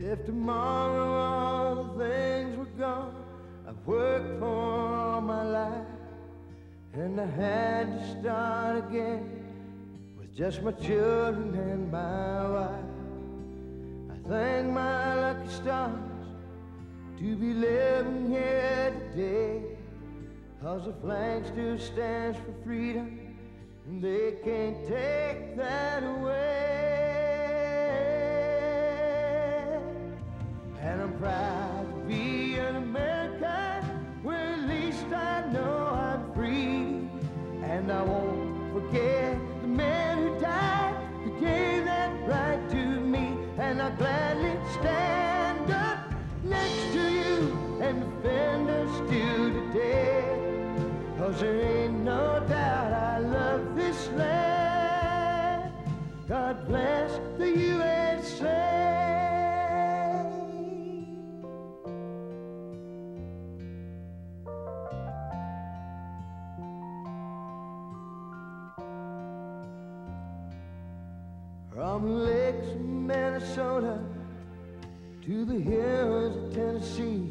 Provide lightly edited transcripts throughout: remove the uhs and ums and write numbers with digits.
If tomorrow all the things were gone I've worked for all my life, and I had to start again with just my children and my wife, I thank my lucky stars to be living here today, 'cause the flag still stands for freedom and they can't take that away. And I'm proud to be an American, where at least I know I'm free. And I won't forget the man who died, who gave that right to me. And I'll gladly stand up next to you and defend us till today, 'cause there ain't no doubt I love this land. God bless the USA. From the lakes of Minnesota to the hills of Tennessee,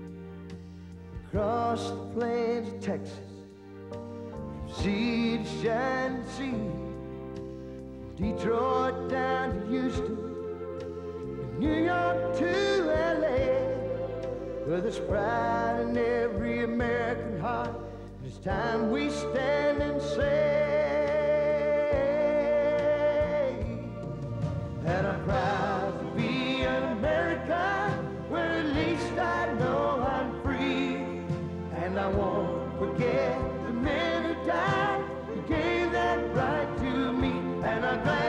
across the plains of Texas, from sea to shining sea, from Detroit down to Houston, from New York to LA, where there's pride in every American heart. And it's time we stand and say that I'm proud to be an American, where at least I know I'm free. And I won't forget the men who died, who gave that right to me. And I'm glad